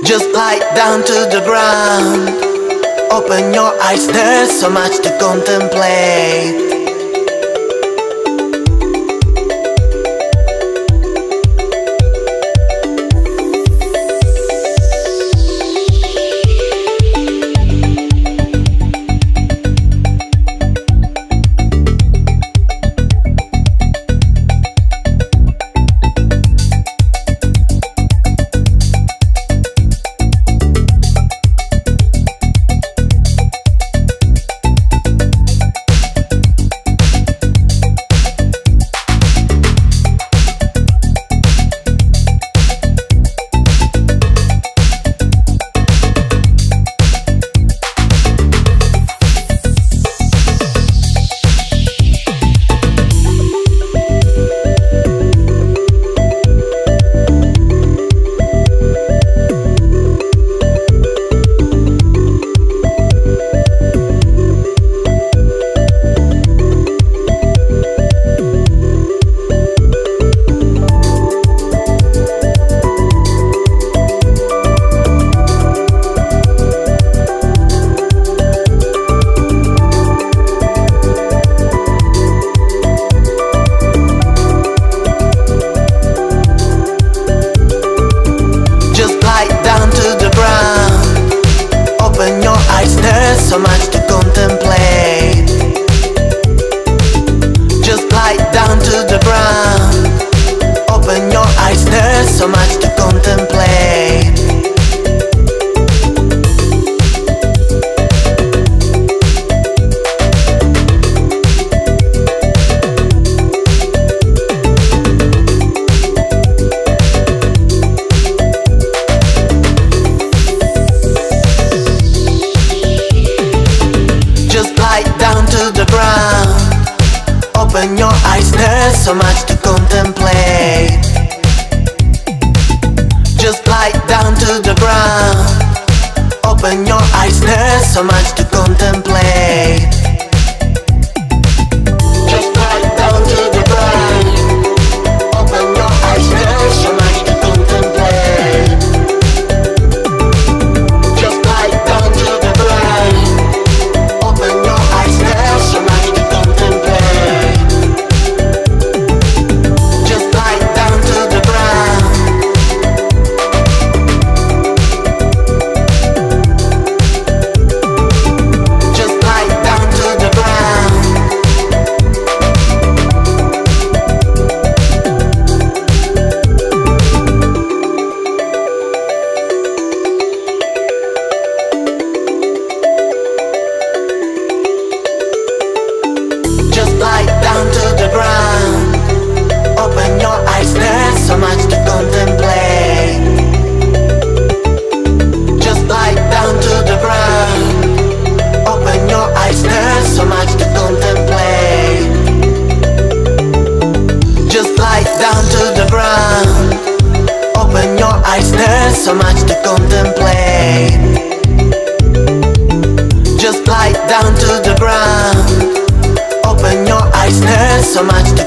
Just lie down to the ground. Open your eyes, there's so much to contemplate. So much to contemplate. Just lie down to the ground. Open your eyes, there's so much to contemplate. Down to the ground. Open your eyes, there's so much to contemplate. Just lie down to the ground. Open your eyes, there's so much to contemplate. Just lie down to the ground. Open your eyes, there's so much to contemplate. Just lie down to the ground. Open your eyes, there's so much to contemplate. Just lie down to the ground. Just lie down to the ground. Just lie down to the ground. Open your eyes, there's so much to contemplate. Just lie down to the ground. Open your eyes, there's so much to contemplate. Just lie down to the ground. Open your eyes, there's so much to contemplate. Just lie down to the ground. Open your eyes, there's so much